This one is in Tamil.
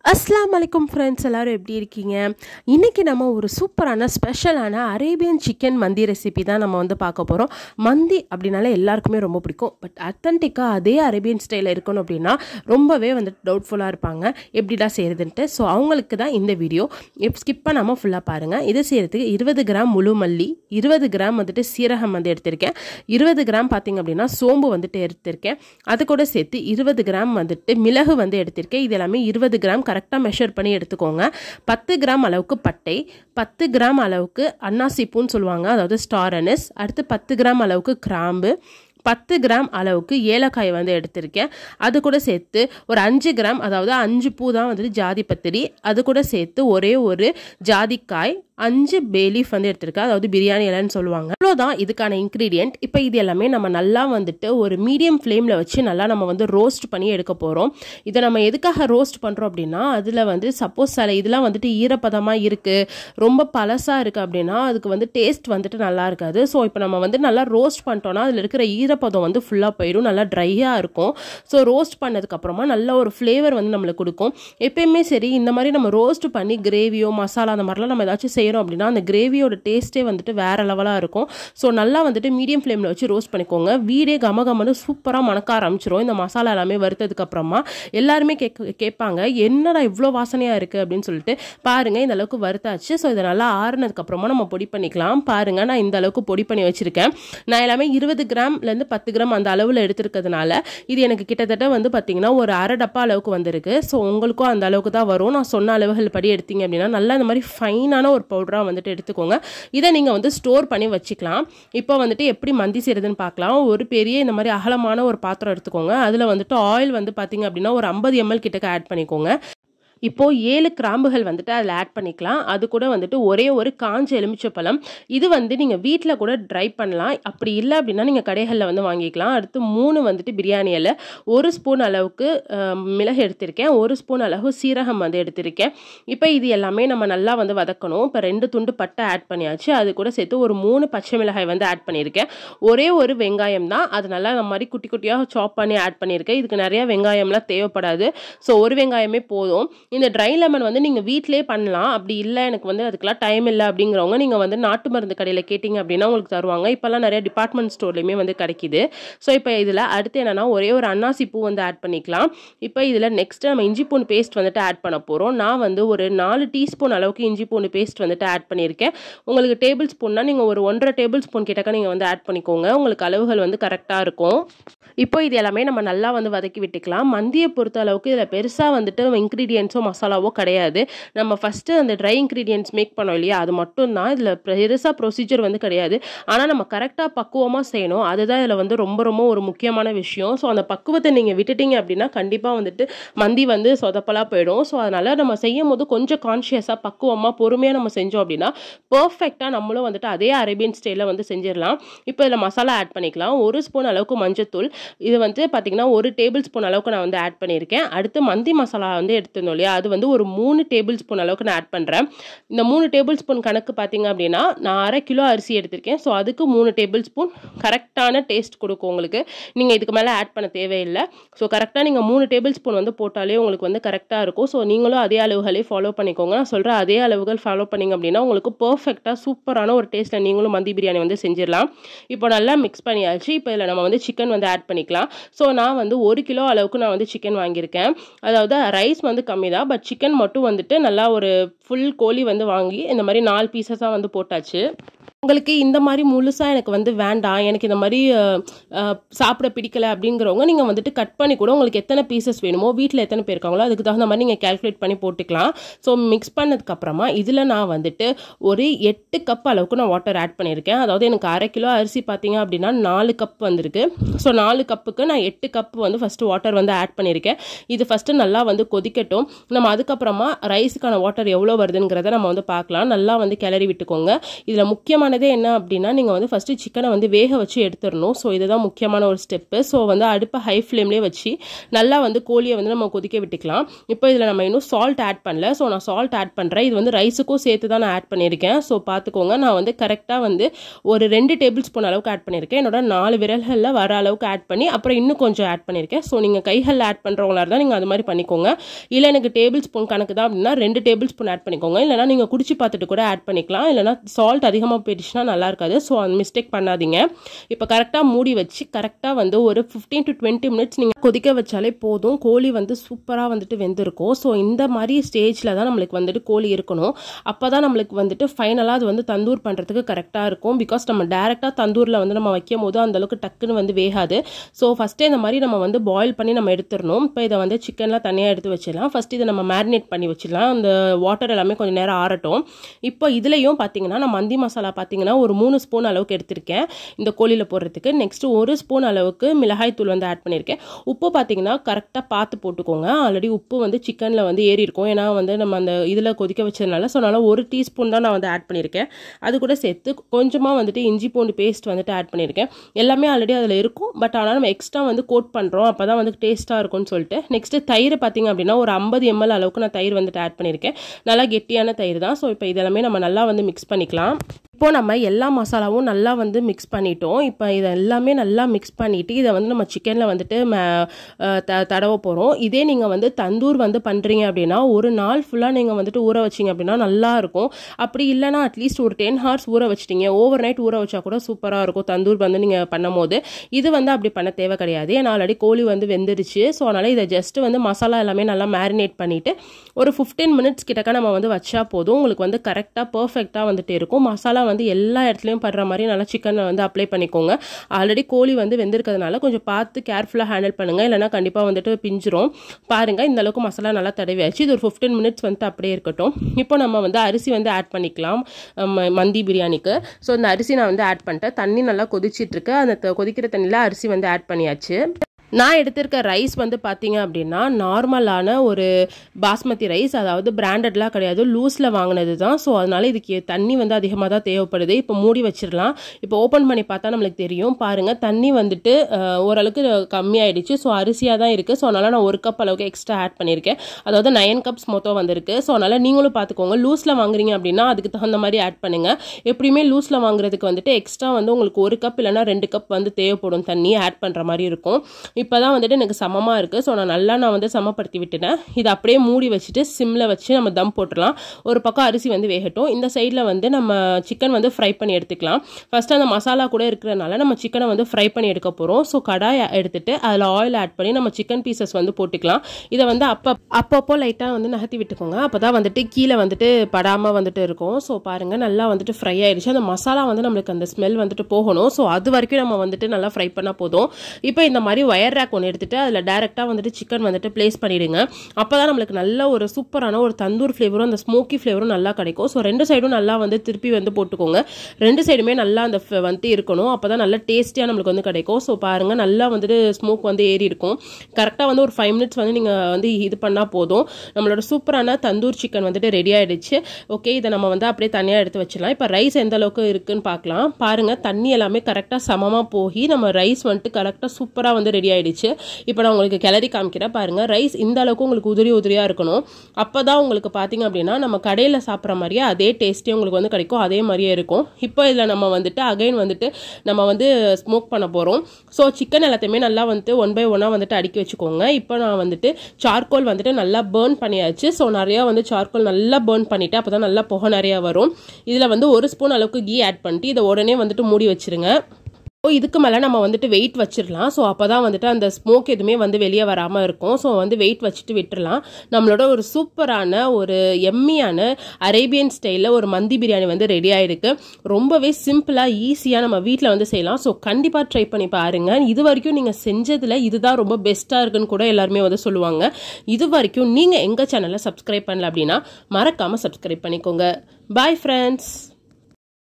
அஸ்ஸலாமு அலைக்கும் ஃப்ரெண்ட்ஸ், எல்லோரும் எப்படி இருக்கீங்க? இன்றைக்கி நம்ம ஒரு சூப்பரான ஸ்பெஷலான அரேபியன் சிக்கன் மந்தி ரெசிபி தான் நம்ம வந்து பார்க்க போகிறோம். மந்தி அப்படின்னாலே எல்லாருக்குமே ரொம்ப பிடிக்கும். பட் அத்தன்டிக்காக அதே அரேபியன் ஸ்டைலில் இருக்கணும் அப்படின்னா ரொம்பவே வந்துட்டு டவுட்ஃபுல்லாக இருப்பாங்க, எப்படிடா செய்கிறதுன்ட்டு. ஸோ அவங்களுக்கு தான் இந்த வீடியோ ஸ்கிப் பண்ணாமல் ஃபுல்லாக பாருங்கள். இதை செய்கிறதுக்கு 20 கிராம் முழு மல்லி, 20 கிராம் வந்துட்டு சீரகம் வந்து எடுத்திருக்கேன், 20 கிராம் பார்த்திங்க அப்படின்னா சோம்பு வந்துட்டு எடுத்திருக்கேன், அது கூட சேர்த்து 20 கிராம் வந்துட்டு மிளகு வந்து எடுத்திருக்கேன். இது எல்லாமே 20 கிராம் கரெக்டாக மெஷர் பண்ணி எடுத்துக்கோங்க. 10 கிராம் அளவுக்கு பட்டை, 10 கிராம் அளவுக்கு அன்னாசி பூன்னு சொல்லுவாங்க, அதாவது ஸ்டார் அனிஸ். அடுத்து 10 கிராம் அளவுக்கு கிராம்பு, 10 கிராம் அளவுக்கு ஏலக்காய் வந்து எடுத்திருக்கேன். அது கூட சேர்த்து ஒரு 5 கிராம், அதாவது 5 பூ தான் வந்துட்டு ஜாதி பத்திரி, அது கூட சேர்த்து ஒரே ஒரு ஜாதிக்காய், 5 பேலீஃப் வந்து எடுத்திருக்கேன், அதாவது பிரியாணி இலைன்னு சொல்லுவாங்க. அவ்வளோதான் இதுக்கான இன்க்ரீடியன்ட். இப்போ இது எல்லாமே நம்ம நல்லா வந்துட்டு ஒரு மீடியம் ஃப்ளேமில் வச்சு நல்லா நம்ம வந்து ரோஸ்ட் பண்ணி எடுக்க போகிறோம். இதை நம்ம எதுக்காக ரோஸ்ட் பண்ணுறோம் அப்படின்னா, அதில் வந்து சப்போஸ் சில இதெல்லாம் வந்துட்டு ஈரப்பதமாக இருக்குது, ரொம்ப பழசாக இருக்குது அப்படின்னா அதுக்கு வந்து டேஸ்ட் வந்துட்டு நல்லா இருக்காது. ஸோ இப்போ நம்ம வந்து நல்லா ரோஸ்ட் பண்ணிட்டோன்னா அதில் இருக்கிற ஈரப்பதம் வந்து ஃபுல்லாக போயிடும், நல்லா ட்ரையாக இருக்கும். ஸோ ரோஸ்ட் பண்ணதுக்கப்புறமா நல்ல ஒரு ஃப்ளேவர் வந்து நம்மளுக்கு கொடுக்கும். எப்பயுமே சரி, இந்த மாதிரி நம்ம ரோஸ்ட் பண்ணி கிரேவியோ மசாலா அந்த மாதிரிலாம் நம்ம ஏதாச்சும் செய்கிறோம் அப்படின்னா அந்த கிரேவியோட டேஸ்ட்டே வந்துட்டு வேறு லெவலாக இருக்கும். ஸோ நல்லா வந்துட்டு மீடியம் ஃப்ளேமில் வச்சு ரோஸ்ட் பண்ணிக்கோங்க. வீடே கமகமன்னு சூப்பராக மணக்க ஆரம்பிச்சிரும். இந்த மசாலா எல்லாமே வறுத்ததுக்கப்புறமா எல்லாருமே கேட்பாங்க, என்னடா இவ்வளோ வாசனையாக இருக்குது அப்படின்னு சொல்லிட்டு. பாருங்கள், இந்த அளவுக்கு வறுத்தாச்சு. ஸோ இதை நல்லா ஆறுனதுக்கப்புறமா நம்ம பொடி பண்ணிக்கலாம். பாருங்கள், நான் இந்த அளவுக்கு பொடி பண்ணி வச்சுருக்கேன். நான் எல்லாமே 20 கிராம்லேருந்து 10 கிராம் அந்த அளவில் எடுத்துருக்கிறதுனால இது எனக்கு கிட்டத்தட்ட வந்து பார்த்திங்கன்னா ஒரு அரை டப்பா அளவுக்கு வந்திருக்கு. ஸோ உங்களுக்கும் அந்த அளவுக்கு தான் வரும். நான் சொன்ன அளவுகள் படி எடுத்தீங்க அப்படின்னா நல்லா இந்த மாதிரி ஃபைனான ஒரு பவுடராக வந்துட்டு எடுத்துக்கோங்க. இதை நீங்கள் வந்து ஸ்டோர் பண்ணி வச்சுக்கலாம். இப்போ வந்துட்டு எப்படி மந்தி செய்கிறதுன்னு பார்க்கலாம். ஒரு பெரிய இந்த மாதிரி அகலமான ஒரு பாத்திரம் எடுத்துக்கோங்க. அதில் வந்துட்டு ஆயில் வந்து பார்த்திங்க அப்படின்னா ஒரு 50 ml கிட்டக்க ஆட் பண்ணிக்கோங்க. இப்போது 7 கிராம்புகள் வந்துட்டு அதில் ஆட் பண்ணிக்கலாம். அது கூட வந்துட்டு ஒரே ஒரு காஞ்ச எலுமிச்சப்பழம். இது வந்து நீங்கள் வீட்டில் கூட ட்ரை பண்ணலாம், அப்படி இல்லை அப்படின்னா நீங்கள் கடைகளில் வந்து வாங்கிக்கலாம். அடுத்து 3 வந்துட்டு பிரியாணி இலை, 1 ஸ்பூன் அளவுக்கு மிளகு எடுத்திருக்கேன், 1 ஸ்பூன் அளவு சீரகம் வந்து எடுத்திருக்கேன். இப்போ இது எல்லாமே நம்ம நல்லா வந்து வதக்கணும். இப்போ 2 துண்டு பட்டை ஆட் பண்ணியாச்சு. அது கூட சேர்த்து ஒரு 3 பச்சை மிளகாய் வந்து ஆட் பண்ணியிருக்கேன். ஒரே ஒரு வெங்காயம் தான், அது நல்லா இந்த மாதிரி குட்டி குட்டியாக சாப் பண்ணி ஆட் பண்ணியிருக்கேன். இதுக்கு நிறையா வெங்காயம்லாம் தேவைப்படாது. ஸோ ஒரு வெங்காயமே போதும். இந்த ட்ரை லெமன் வந்து நீங்கள் வீட்டிலே பண்ணலாம். அப்படி இல்லை எனக்கு வந்து அதுக்கெல்லாம் டைம் இல்லை அப்படிங்கிறவங்க நீங்கள் வந்து நாட்டு மருந்து கடையில் கேட்டிங்க அப்படின்னா உங்களுக்கு தருவாங்க. இப்போல்லாம் நிறைய டிபார்ட்மெண்ட் ஸ்டோர்லையுமே வந்து கிடைக்கிது. ஸோ இப்போ இதில் அடுத்து என்னென்னா ஒரே ஒரு அன்னாசி பூ வந்து ஆட் பண்ணிக்கலாம். இப்போ இதில் நெக்ஸ்ட்டு நம்ம இஞ்சி பூண்டு பேஸ்ட் வந்துட்டு ஆட் பண்ண போகிறோம். நான் வந்து ஒரு 4 டீஸ்பூன் அளவுக்கு இஞ்சி பூண்டு பேஸ்ட் வந்துட்டு ஆட் பண்ணியிருக்கேன். உங்களுக்கு டேபிள் ஸ்பூன்னா நீங்கள் ஒரு 1.5 டேபிள் ஸ்பூன் கிட்டக்க நீங்கள் வந்து ஆட் பண்ணிக்கோங்க. உங்களுக்கு அளவுகள் வந்து கரெக்டாக இருக்கும். இப்போ இது எல்லாமே நம்ம நல்லா வந்து வதக்கி விட்டுக்கலாம். மந்தியை பொறுத்த அளவுக்கு இதில் பெருசாக வந்துட்டு இன்க்ரீடியன்ஸோ மசாலாவோ கிடையாது. நம்ம ஃபஸ்ட்டு அந்த ட்ரை இன்க்ரீடியன்ட்ஸ் மேக் பண்ணோம் இல்லையா, அது மட்டும் தான். இதில் பெருசாக ப்ரொசீஜர் வந்து கிடையாது. ஆனால் நம்ம கரெக்டாக பக்குவமாக செய்யணும், அதுதான் இதில் வந்து ரொம்ப ரொம்ப ஒரு முக்கியமான விஷயம். ஸோ அந்த பக்குவத்தை நீங்கள் விட்டுட்டீங்க அப்படின்னா கண்டிப்பாக வந்துட்டு மந்தி வந்து சொதப்பலாக போயிடும். ஸோ அதனால் நம்ம செய்யும் போது கொஞ்சம் கான்ஷியஸாக பக்குவமாக பொறுமையாக நம்ம செஞ்சோம் அப்படின்னா பர்ஃபெக்டாக நம்மளும் வந்துட்டு அதே அரேபியன் ஸ்டைலில் வந்து செஞ்சிடலாம். இப்போ இதில் மசாலா ஆட் பண்ணிக்கலாம். 1 ஸ்பூன் அளவுக்கு மஞ்சத்தூள், இது வந்து பார்த்திங்கன்னா 1 டேபிள் ஸ்பூன் அளவுக்கு நான் வந்து ஆட் பண்ணியிருக்கேன். அடுத்து மந்தி மசாலா வந்து எடுத்துருந்தோம் இல்லையா, அது வந்து ஒரு 3 டேபிள் ஸ்பூன் அளவுக்கு நான் ஆட் பண்ணுறேன். இந்த 3 டேபிள் ஸ்பூன் கணக்கு பார்த்திங்க அப்படின்னா நான் 1/2 கிலோ அரிசி எடுத்திருக்கேன். ஸோ அதுக்கு 3 டேபிள் ஸ்பூன் கரெக்டான டேஸ்ட் கொடுக்கும் உங்களுக்கு. நீங்கள் இதுக்கு மேலே ஆட் பண்ண தேவையில்லை. ஸோ கரெக்டாக நீங்கள் 3 டேபிள் ஸ்பூன் வந்து போட்டாலே உங்களுக்கு வந்து கரெக்டாக இருக்கும். ஸோ நீங்களும் அதே அளவுகளே ஃபாலோ பண்ணிக்கோங்க. நான் சொல்கிற அதே அளவுகள் ஃபாலோ பண்ணிங்க அப்படின்னா உங்களுக்கு பர்ஃபெக்டாக சூப்பரான ஒரு டேஸ்ட்டில் நீங்களும் மந்தி பிரியாணி வந்து செஞ்சிடலாம். இப்போ நல்லா மிக்ஸ் பண்ணியாச்சு. இப்போ இதில் நம்ம வந்து சிக்கன் வந்து ஆட் பண்ணிக்கலாம். ஸோ நான் வந்து 1 கிலோ அளவுக்கு நான் வந்து சிக்கன் வாங்கியிருக்கேன். அதாவது ரைஸ் வந்து கம்மி தான், பட் சிக்கன் மட்டும் வந்துட்டு நல்லா ஒரு ஃபுல் கோழி வந்து வாங்கி இந்த மாதிரி 4 பீசஸாக வந்து போட்டாச்சு. உங்களுக்கு இந்த மாதிரி முழுசாக எனக்கு வந்து வேண்டாம், எனக்கு இந்த மாதிரி சாப்பிட பிடிக்கலை அப்படிங்கிறவங்க நீங்கள் வந்துட்டு கட் பண்ணி கூட உங்களுக்கு எத்தனை பீசஸ் வேணுமோ, வீட்டில் எத்தனை பேர் இருக்காங்களோ அதுக்கு தகுந்த மாதிரி நீங்கள் கேல்குலேட் பண்ணி போட்டுக்கலாம். ஸோ மிக்ஸ் பண்ணதுக்கப்புறமா இதில் நான் வந்துட்டு ஒரு 8 கப் அளவுக்கு நான் வாட்டர் ஆட் பண்ணியிருக்கேன். அதாவது எனக்கு 1/2 கிலோ அரிசி பார்த்தீங்க அப்படின்னா 4 கப் வந்திருக்கு. ஸோ 4 கப்புக்கு நான் 8 கப் வந்து ஃபஸ்ட்டு வாட்டர் வந்து ஆட் பண்ணியிருக்கேன். இது ஃபஸ்ட்டு நல்லா வந்து கொதிக்கட்டும். நம்ம அதுக்கப்புறமா ரைஸுக்கான வாட்டர் எவ்வளோ வருதுங்கிறத நம்ம வந்து பார்க்கலாம். நல்லா வந்து கிளறி விட்டுக்கோங்க. இதில் முக்கியமான முக்கியமானதே என்ன அப்படின்னா நீங்கள் வந்து ஃபஸ்ட்டு சிக்கனை வந்து வேக வச்சு எடுத்துடணும். ஸோ இதுதான் முக்கியமான ஒரு ஸ்டெப்பு. ஸோ வந்து அடுப்பை ஹை ஃப்ளேம்லேயே வச்சு நல்லா வந்து கோழியை வந்து நம்ம கொதிக்க விட்டுக்கலாம். இப்போ இதில் நம்ம இன்னும் சால்ட் ஆட் பண்ணல. ஸோ நான் சால்ட் ஆட் பண்ணுறேன். இது வந்து ரைஸுக்கும் சேர்த்து தான் நான் ஆட் பண்ணியிருக்கேன். ஸோ பார்த்துக்கோங்க, நான் வந்து கரெக்டாக வந்து ஒரு 2 டேபிள் ஸ்பூன் அளவுக்கு ஆட் பண்ணியிருக்கேன். என்னோட 4 விரல்களில் வர அளவுக்கு ஆட் பண்ணி அப்புறம் இன்னும் கொஞ்சம் ஆட் பண்ணியிருக்கேன். ஸோ நீங்கள் கைகளில் ஆட் பண்ணுறவங்களா இருந்தால் நீங்கள் அது மாதிரி பண்ணிக்கோங்க. இல்லை எனக்கு டேபிள் ஸ்பூன் கணக்கு தான் அப்படின்னா 2 டேபிள் ஸ்பூன் ஆட் பண்ணிக்கோங்க. இல்லைனா நீங்கள் குடிச்சு பார்த்துட்டு கூட ஆட் பண்ணிக்கலாம். இல்லைனா சால்ட் அதிகமாக போயிடுச்சுன்னா நல்லா இருக்காது. ஸோ அந்த மிஸ்டேக் பண்ணாதீங்க. இப்போ கரெக்டாக மூடி வச்சு கரெக்டாக வந்து ஒரு 15 to 20 மினிட்ஸ் நீங்கள் கொதிக்க வச்சாலே போதும். கோழி வந்து சூப்பராக வந்துட்டு வெந்திருக்கும். ஸோ இந்த மாதிரி ஸ்டேஜில் தான் நம்மளுக்கு வந்துட்டு கோழி இருக்கணும். அப்போ தான் நம்மளுக்கு வந்துட்டு ஃபைனலாக அது வந்து தந்தூர் பண்ணுறதுக்கு கரெக்டாக இருக்கும். பிகாஸ் நம்ம டேரெக்டாக தந்தூரில் வந்து நம்ம வைக்கும் போது அந்தளவுக்கு டக்குன்னு வந்து வேகாது. ஸோ ஃபஸ்ட்டே இந்த மாதிரி நம்ம வந்து பாயில் பண்ணி நம்ம எடுத்துடணும். இப்போ இதை வந்து சிக்கன்லாம் தனியாக எடுத்து வச்சிடலாம். ஃபஸ்ட் இதை நம்ம மேரினேட் பண்ணி வச்சிடலாம். அந்த வாட்டர் எல்லாமே கொஞ்சம் நேரம் ஆறட்டும். இப்போ இதுலேயும் பார்த்தீங்கன்னா நான் மந்தி மசாலா பார்த்தீங்கன்னா ஒரு 3 ஸ்பூன் அளவுக்கு எடுத்திருக்கேன் இந்த கோழியில் போடுறதுக்கு. நெக்ஸ்ட் 1 ஸ்பூன் அளவுக்கு மிளகாய் தூள் வந்து ஆட் பண்ணியிருக்கேன். உப்பு பார்த்தீங்கன்னா கரெக்டாக பார்த்து போட்டுக்கோங்க. ஆல்ரெடி உப்பு வந்து சிக்கனில் வந்து ஏறி இருக்கும். ஏன்னா வந்து நம்ம அந்த இதில் கொதிக்க வச்சதுனால. ஸோ அதனால் 1 டீஸ்பூன் தான் நான் வந்து ஆட் பண்ணியிருக்கேன். அது கூட சேர்த்து கொஞ்சமாக வந்துட்டு இஞ்சி பூண்டு பேஸ்ட் வந்துட்டு ஆட் பண்ணியிருக்கேன். எல்லாமே ஆல்ரெடி அதில் இருக்கும். பட் ஆனால் நம்ம எக்ஸ்ட்ரா வந்து கோட் பண்ணுறோம். அப்போ தான் வந்து டேஸ்ட்டாக இருக்கும்னு சொல்லிட்டு. நெக்ஸ்ட்டு தயிர் பார்த்தீங்க அப்படின்னா ஒரு 50 ml அளவுக்கு நான் தயிர் வந்துட்டு ஆட் பண்ணியிருக்கேன். நல்லா கெட்டியான தயிர் தான். ஸோ இப்போ இதெல்லாமே நம்ம நல்லா வந்து மிக்ஸ் பண்ணிக்கலாம். இப்போ நம்ம எல்லா மசாலாவும் நல்லா வந்து மிக்ஸ் பண்ணிட்டோம். இப்போ இதை எல்லாமே நல்லா மிக்ஸ் பண்ணிவிட்டு இதை வந்து நம்ம சிக்கனில் வந்துட்டு தடவ போகிறோம். இதே நீங்கள் வந்து தந்தூர் வந்து பண்ணுறீங்க அப்படின்னா ஒரு நாள் ஃபுல்லாக நீங்கள் வந்துட்டு ஊற வச்சிங்க அப்படின்னா நல்லாயிருக்கும். அப்படி இல்லைனா அட்லீஸ்ட் ஒரு 10 hours ஊற வச்சிட்டிங்க. ஓவர் நைட் ஊற வச்சா கூட சூப்பராக இருக்கும் தந்தூர் வந்து நீங்கள் பண்ணும் போது. இது வந்து அப்படி பண்ண தேவை கிடையாது. ஏன்னா ஆல்ரெடி கோழி வந்து வெந்துருச்சு. ஸோ அதனால் இதை ஜஸ்ட்டு வந்து மசாலா எல்லாமே நல்லா மேரினேட் பண்ணிவிட்டு ஒரு 15 மினிட்ஸ் கிட்டக்க நம்ம வந்து வச்சா போதும். உங்களுக்கு வந்து கரெக்டாக பர்ஃபெக்டாக வந்துட்டு இருக்கும். மசாலா வந்து எல்லா இடத்துலையும் படுற மாதிரி நல்லா சிக்கனை வந்து அப்ளை பண்ணிக்கோங்க. ஆல்ரெடி கோழி வந்து வெந்திருக்கிறதுனால கொஞ்சம் பார்த்து கேர்ஃபுல்லாக ஹேண்டில் பண்ணுங்கள். இல்லைனா கண்டிப்பாக வந்துட்டு பிஞ்சிரும். பாருங்கள், இந்த அளவுக்கு மசாலா நல்லா தடவியாச்சு. இது ஒரு 15 மினிட்ஸ் வந்துட்டு அப்படியே இருக்கட்டும். இப்போ நம்ம வந்து அரிசி வந்து ஆட் பண்ணிக்கலாம் மந்தி பிரியாணிக்கு. ஸோ இந்த அரிசி நான் வந்து ஆட் பண்ணிட்டேன். தண்ணி நல்லா கொதிச்சிட்ருக்கு. அந்த கொதிக்கிற தண்ணியில் அரிசி வந்து ஆட் பண்ணியாச்சு. நான் எடுத்திருக்க ரைஸ் வந்து பார்த்தீங்க அப்படின்னா நார்மலான ஒரு பாஸ்மதி ரைஸ், அதாவது பிராண்டட்லாம் கிடையாது, லூஸில் வாங்கினது தான். ஸோ அதனால் இதுக்கு தண்ணி வந்து அதிகமாக தான் தேவைப்படுது. இப்போ மூடி வச்சிடலாம். இப்போ ஓப்பன் பண்ணி பார்த்தா நம்மளுக்கு தெரியும். பாருங்கள், தண்ணி வந்துட்டு ஓரளவுக்கு கம்மியாயிடுச்சு. ஸோ அரிசியாக தான் இருக்குது. ஸோ அதனால் நான் 1 கப் அளவுக்கு எக்ஸ்ட்ரா ஆட் பண்ணியிருக்கேன். அதாவது 9 கப்ஸ் மொத்தம் வந்திருக்கு. ஸோ அதனால் நீங்களும் பார்த்துக்கோங்க. லூஸில் வாங்குறீங்க அப்படின்னா அதுக்கு தகுந்த மாதிரி ஆட் பண்ணுங்கள். எப்படியுமே லூஸில் வாங்குறதுக்கு வந்துட்டு எக்ஸ்ட்ரா வந்து உங்களுக்கு 1 கப் இல்லைனா 2 கப் வந்து தேவைப்படும் தண்ணி ஆட் பண்ணுற மாதிரி இருக்கும். இப்போ தான் வந்துட்டு எனக்கு சமமாக இருக்குது. ஸோ நான் வந்து சமப்படுத்தி விட்டுட்டேன். இதை அப்படியே மூடி வச்சுட்டு சிம்மில் வச்சு நம்ம தம் போட்டுடலாம். ஒரு பக்கம் அரிசி வந்து வேகட்டும். இந்த சைடில் வந்து நம்ம சிக்கன் வந்து ஃப்ரை பண்ணி எடுத்துக்கலாம். ஃபஸ்ட்டு அந்த மசாலா கூட இருக்கிறதுனால நம்ம சிக்கனை வந்து ஃப்ரை பண்ணி எடுக்க போகிறோம். ஸோ கடாய் எடுத்துட்டு அதில் ஆயில் ஆட் பண்ணி நம்ம சிக்கன் பீசஸ் வந்து போட்டுக்கலாம். இதை வந்து அப்பப்போ லைட்டாக வந்து நகர்த்தி விட்டுக்கோங்க. அப்போ தான் வந்துட்டு கீழே வந்துட்டு படாமல் வந்துட்டு இருக்கும். ஸோ பாருங்கள், நல்லா வந்துட்டு ஃப்ரை ஆயிடுச்சு. அந்த மசாலா வந்து நம்மளுக்கு அந்த ஸ்மெல் வந்துட்டு போகணும். ஸோ அது வரைக்கும் நம்ம வந்துட்டு நல்லா ஃப்ரை பண்ணால் போதும். இப்போ இந்த மாதிரி ஒயர் ரேக் ஒன்று எடுத்துட்டு அதில் டைரெக்டாக வந்துட்டு சிக்கன் வந்துட்டு பிளேஸ் பண்ணிடுங்க. அப்போ தான் நம்மளுக்கு நல்ல ஒரு சூப்பரான ஒரு தந்தூர் ஃப்ளேவரும் அந்த ஸ்மோக்கி ஃப்ளேவரும் நல்லா கிடைக்கும். ஸோ 2 சைடும் நல்லா வந்து திருப்பி வந்து போட்டுக்கோங்க. 2 சைடுமே நல்லா அந்த வந்துட்டு இருக்கணும். அப்போ தான் நல்லா டேஸ்டியாக நம்மளுக்கு வந்து கிடைக்கும். ஸோ பாருங்கள், நல்லா வந்துட்டு ஸ்மோக் வந்து ஏறி இருக்கும். கரெக்டாக வந்து ஒரு 5 மினிட்ஸ் வந்து நீங்கள் வந்து இது பண்ணால் போதும். நம்மளோட சூப்பரான தந்தூர் சிக்கன் வந்துட்டு ரெடி ஆகிடுச்சு. ஓகே, இதை நம்ம வந்து அப்படியே தனியாக எடுத்து வச்சிடலாம். இப்போ ரைஸ் எந்த அளவுக்கு இருக்குன்னு பார்க்கலாம். பாருங்கள், தண்ணி எல்லாமே கரெக்டாக சமமாக போய் நம்ம ரைஸ் வந்துட்டு கரெக்டாக சூப்பராக வந்து ரெடி ஆகிடுச்சு. இப்போ நான் உங்களுக்கு கிளறி காமிக்கிறேன். பாருங்கள், ரைஸ் இந்த அளவுக்கு உங்களுக்கு உதிரியாக இருக்கணும். அப்போ தான் உங்களுக்கு பார்த்தீங்க அப்படின்னா நம்ம கடையில் சாப்பிட்ற மாதிரியே அதே டேஸ்ட்டே உங்களுக்கு வந்து கிடைக்கும். அதே மாதிரியே இருக்கும். இப்போ இதில் நம்ம வந்துட்டு அகைன் வந்துட்டு நம்ம வந்து ஸ்மோக் பண்ண போகிறோம். ஸோ சிக்கன் எல்லாத்தையுமே நல்லா வந்துட்டு 1 by 1 வந்துட்டு அடுக்கி வச்சுக்கோங்க. இப்போ நான் வந்துட்டு சார்கோல் வந்துட்டு நல்லா பேர்ன் பண்ணியாச்சு. ஸோ நிறையா வந்து சார்கோல் நல்லா பேர்ன் பண்ணிவிட்டு அப்போ தான் நல்லா புகை நிறையா வரும். இதில் வந்து 1 ஸ்பூன் அளவுக்கு கீ ஆட் பண்ணிட்டு இதை உடனே வந்துட்டு மூடி வச்சுருங்க. இதுக்கு மேலே நம்ம வந்துட்டு வெயிட் வச்சிடலாம். ஸோ அப்போ தான் வந்துட்டு அந்த ஸ்மோக் எதுவுமே வந்து வெளியே வராமல் இருக்கும். ஸோ வந்து வெயிட் வச்சுட்டு விட்டுடலாம். நம்மளோட ஒரு சூப்பரான ஒரு எம்மியான அரேபியன் ஸ்டைலில் ஒரு மந்தி பிரியாணி வந்து ரெடி ஆகிருக்கு. ரொம்பவே சிம்பிளாக ஈஸியாக நம்ம வீட்டில் வந்து செய்யலாம். ஸோ கண்டிப்பாக ட்ரை பண்ணி பாருங்கள். இது வரைக்கும் நீங்கள் செஞ்சதில் இதுதான் ரொம்ப பெஸ்ட்டாக இருக்குன்னு கூட எல்லாருமே வந்து சொல்லுவாங்க. இது வரைக்கும் நீங்கள் எங்கள் சேனலை சப்ஸ்கிரைப் பண்ணல அப்படின்னா மறக்காமல் சப்ஸ்கிரைப் பண்ணிக்கோங்க. Bye friends.